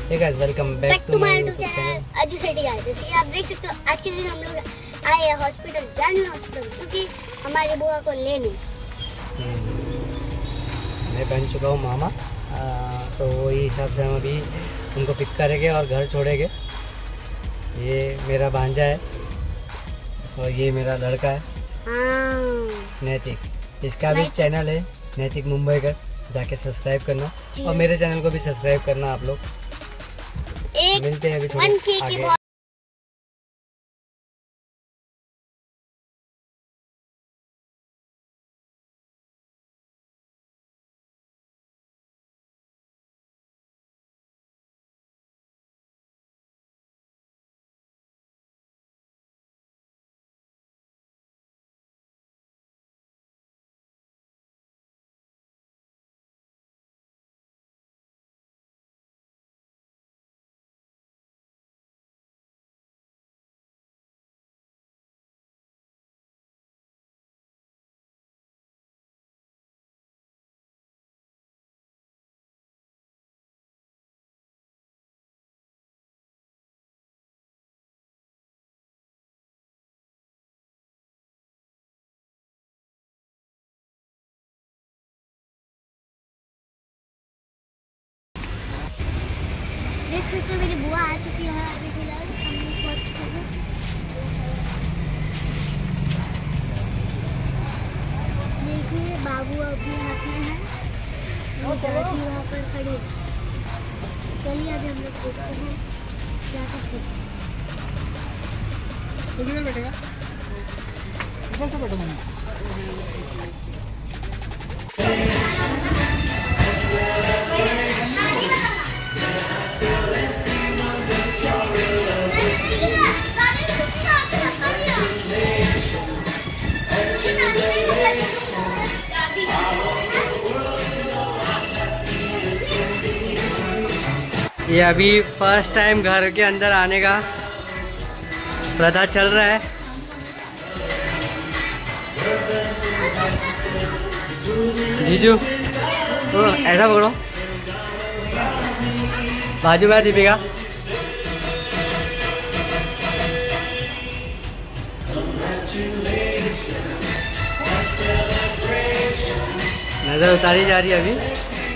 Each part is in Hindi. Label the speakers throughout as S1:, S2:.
S1: Hey guys, welcome back to my YouTube
S2: channel Aju Sethi guys. जैसे कि आप देख सकते हो, आज के दिन हम लोग आए हैं हॉस्पिटल, जनरल हॉस्पिटल, क्योंकि हमारी बुआ को लेने।
S1: मैं बन चुका हूँ मामा, तो वही हिसाब से हम अभी उनको पिक करेंगे और घर छोड़ेंगे। ये मेरा भांजा है और ये मेरा लड़का है नैतिक। इसका भी चैनल है नैतिक मुंबई का, जाके सब्सक्राइब करना और मेरे चैनल को भी सब्सक्राइब करना आप लोग। मिलते हैं अभी थोड़ी आगे।
S2: देख सकते हो मेरी बुआ आ चुकी है अभी फिलहाल। देखिए बाबू अभी हाथ में है, वो दादी वहाँ पर खड़ी। चलिए अभी हम लोग देखते हैं क्या करते हैं।
S3: तो किधर बैठेगा? इधर से बैठो मम्मी।
S1: ये अभी फर्स्ट टाइम घर के अंदर आने का प्रथा चल रहा है। जीजू ऐसा पकड़ो, बाजू में दीपिका। नजर उतारी जा रही है अभी।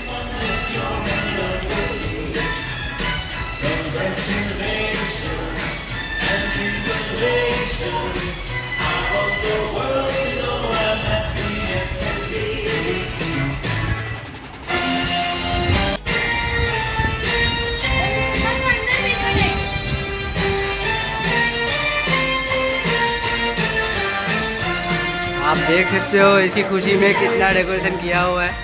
S1: आप देख सकते हो इसकी खुशी में कितना डेकोरेशन किया हुआ है।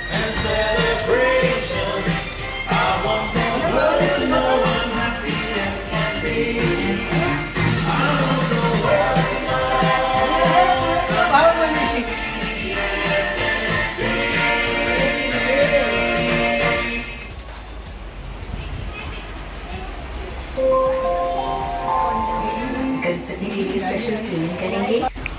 S4: गणपति के लिए स्पेशल क्लीनिंग करेंगे।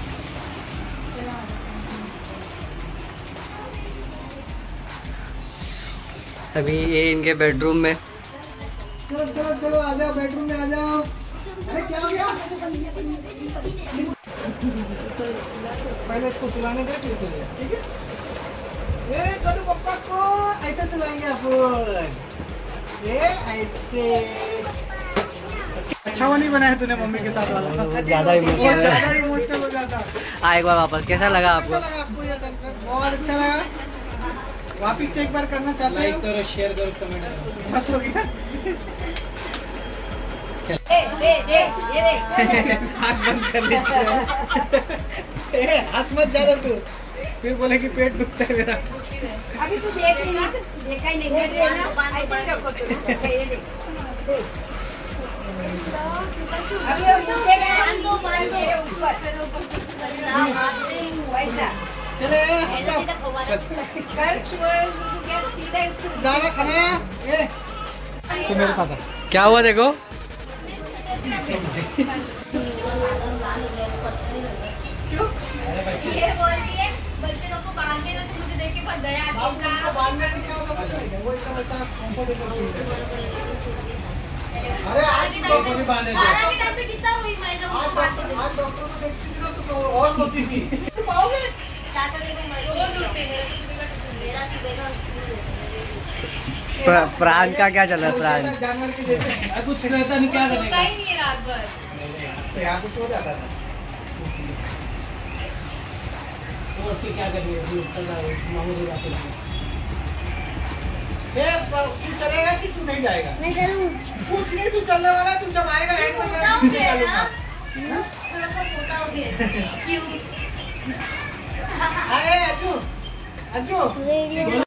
S1: अभी ये इनके बेडरूम में।
S3: चलो चलो चलो आ जाओ, बेडरूम में आ जाओ। अरे क्या हो गया? पहले इसको सुलाने दे, फिर चलिए, ठीक है? ये करो पापा को ऐसे सुलाएंगे अपन, ये ऐसे। अच्छा वो नहीं बनाया तूने मम्मी के साथ वाला,
S1: ज़्यादा
S3: इमोशनल हो जाता।
S1: एक बार वापस कैसा लगा आपको?
S3: बहुत अच्छा लगा। वापिस से एक बार करना चाहते हो? लाइक करो, शेयर करो, कमेंट। बस हो गया। हाथ बंद कर लीजिए। हंस मत ज्यादा तू, फिर बोले कि पेट दुखता है मेरा।
S4: अभी तू देख रही ना, देखा ही नहीं, ऐसे ही रखो तू। अभी मान दो ऊपर वैसा
S3: चले तो मेरे पास
S1: क्या हुआ देखो।
S4: ये बोलती है बच्चे लोग को बांधने ना, तो मुझे देख के बहुत दया आती है।
S3: अरे आज डॉक्टर ने बांधे थे।
S4: 12 के टाइम पे कितना हुई महिला
S3: आज
S4: को बांधते थे।
S3: डॉक्टर को देखती थी तो और होती थी। तुम पाओगे?
S4: सैटरडे को मैं रोज उठते मेरा तो सुबह का टिफिन मेरा सुबह का
S1: प्राण का क्या चल रहा है? प्राण
S3: जानवर के जैसे कुछ रहता नहीं, क्या
S4: सोता
S3: करेगा?
S4: ही नहीं है रात भर।
S3: तो यहाँ तो सो जाता था। और फिर क्या करेंगे? तू चलेगा कि तू नहीं जाएगा?
S2: मैं चलूँ?
S3: कुछ नहीं, तू चलने वाला है, तू जब आएगा एंड में
S4: मोटा हो
S3: मैं
S4: गया
S3: निकालूंगा।
S4: ना, थोड़ा सा मोटा हो गया। क्यूट।
S3: अरे अज्जू, अज्जू
S2: रेडियो